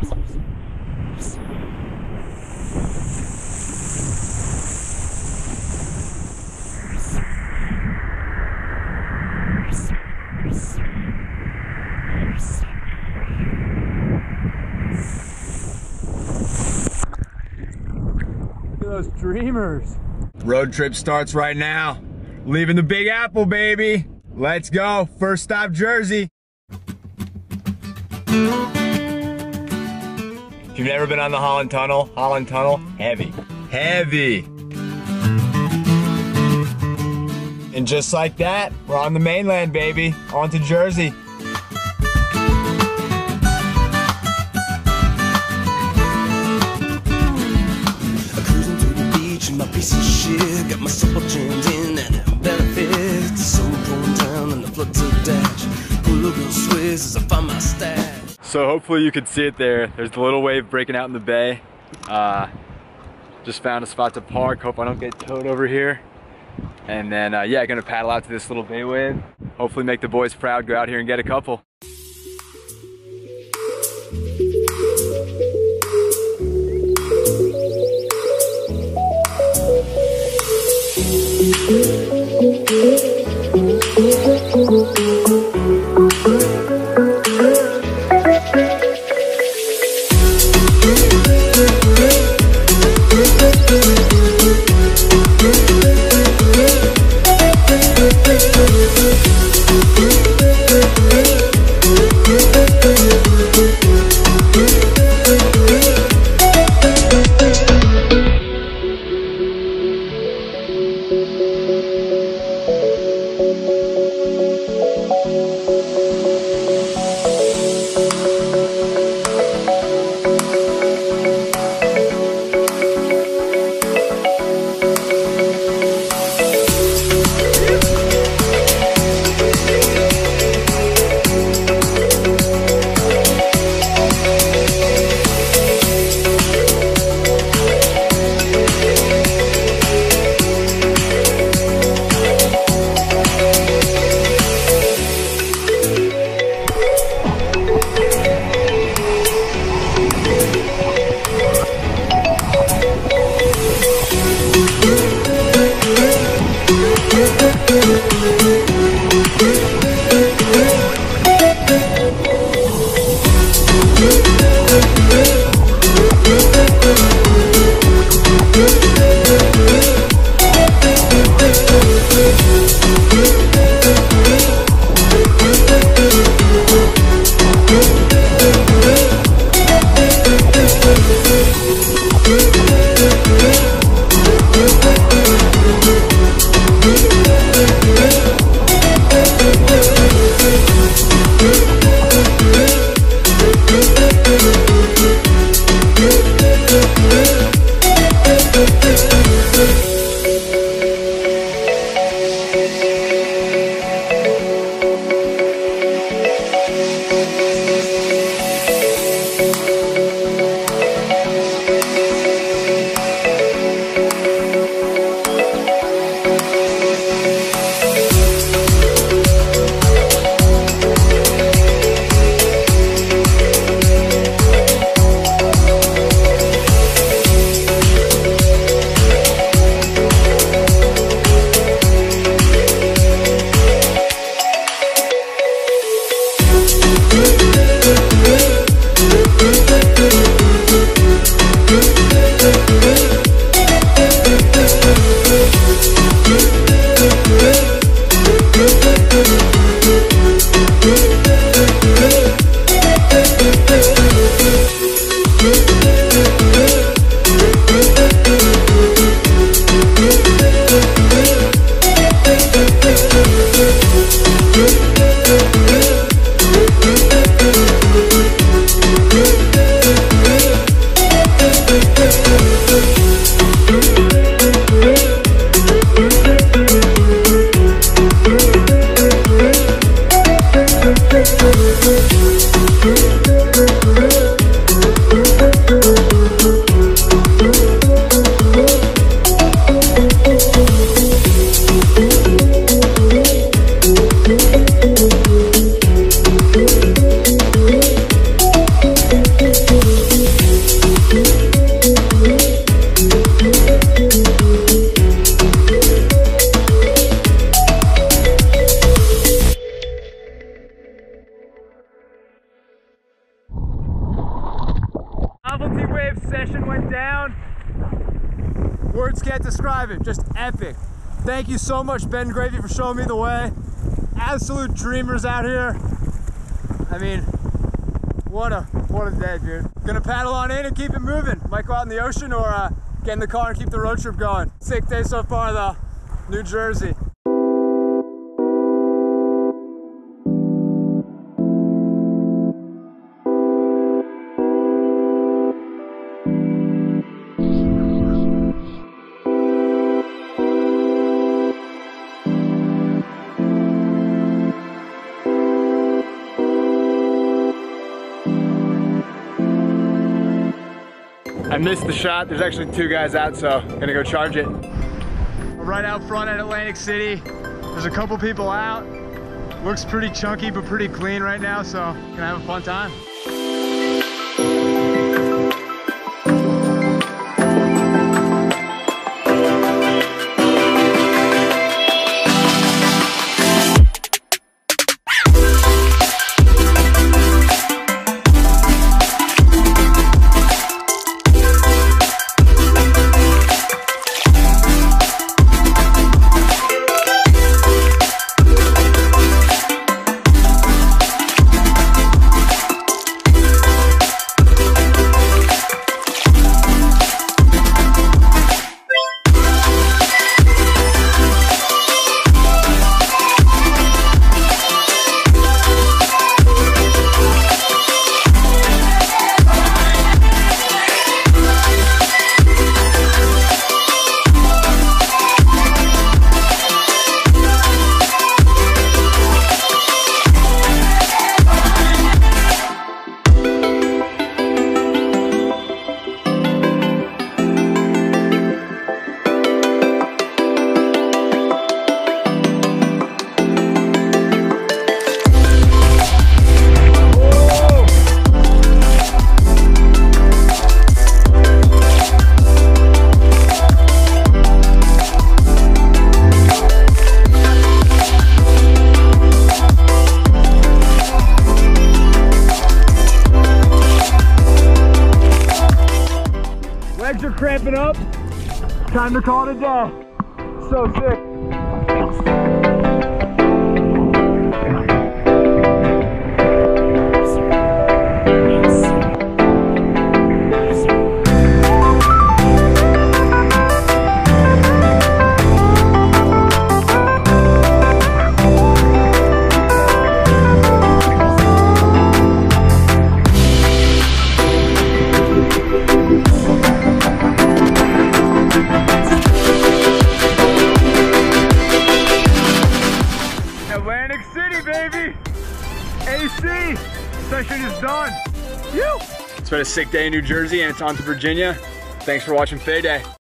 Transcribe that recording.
Those dreamers. Road trip starts right now. Leaving the Big Apple, baby. Let's go. First stop, Jersey. If you've never been on the Holland Tunnel, heavy. Heavy. And just like that, we're on the mainland, baby. On to Jersey. My piece of shit, got my supple turned in and it benefits. The sun pouring down and the floods of dash. Cool girl sways as I find my stash. So hopefully you can see it there. There's the little wave breaking out in the bay. Just found a spot to park. Hope I don't get towed over here. And then yeah, gonna paddle out to this little bay wave. Hopefully make the boys proud, go out here and get a couple. wave session went down. Words can't describe it, just epic. Thank you so much, Ben Gravy, for showing me the way. Absolute dreamers out here. I mean, what a day, dude. Gonna paddle on in and keep it moving. Might go out in the ocean or get in the car and keep the road trip going. Sick day so far though. New Jersey. I missed the shot. There's actually 2 guys out, so gonna go charge it. Right out front at Atlantic City. There's a couple people out. Looks pretty chunky, but pretty clean right now, so gonna have a fun time. Legs are cramping up. Time to call it a day. So sick. Atlantic City, baby! AC! Session is done. It's been a sick day in New Jersey and it's on to Virginia. Thanks for watching FayDay.